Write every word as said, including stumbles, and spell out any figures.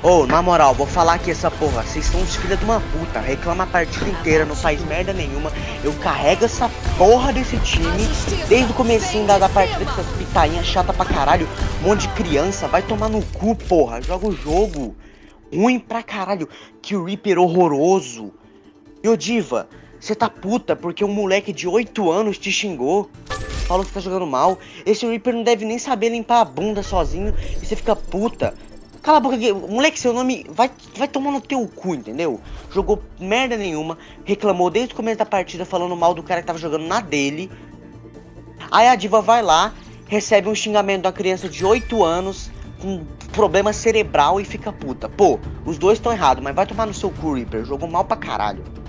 Ô, na moral, vou falar aqui essa porra. Vocês são uns filha de uma puta. Reclama a partida inteira, não faz merda nenhuma. Eu carrego essa porra desse time desde o comecinho da, da partida com essas picainhas chata pra caralho. Um monte de criança. Vai tomar no cu, porra. Joga o jogo. Ruim pra caralho. Que o Reaper horroroso. E ô Diva, você tá puta porque um moleque de oito anos te xingou. Falou que tá jogando mal. Esse Reaper não deve nem saber limpar a bunda sozinho. E você fica puta. Cala a boca aqui, moleque, seu nome vai, vai tomar no teu cu, entendeu? Jogou merda nenhuma, reclamou desde o começo da partida falando mal do cara que tava jogando na dele. Aí a Diva vai lá, recebe um xingamento da criança de oito anos, com problema cerebral e fica puta. Pô, os dois estão errados, mas vai tomar no seu cu, Reaper, jogou mal pra caralho.